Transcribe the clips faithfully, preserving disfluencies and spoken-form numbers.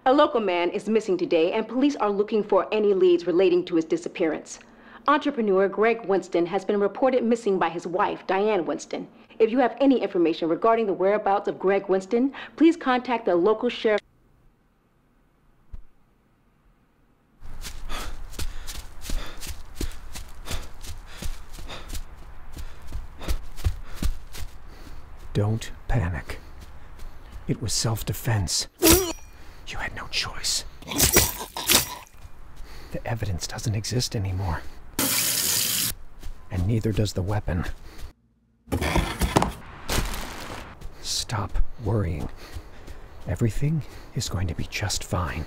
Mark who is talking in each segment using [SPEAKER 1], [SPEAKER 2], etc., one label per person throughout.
[SPEAKER 1] A local man is missing today, and police are looking for any leads relating to his disappearance. Entrepreneur Greg Winston has been reported missing by his wife, Diane Winston. If you have any information regarding the whereabouts of Greg Winston, please contact the local sheriff.
[SPEAKER 2] Don't panic. It was self-defense. You had no choice. The evidence doesn't exist anymore. And neither does the weapon. Stop worrying. Everything is going to be just fine.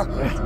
[SPEAKER 3] Ugh.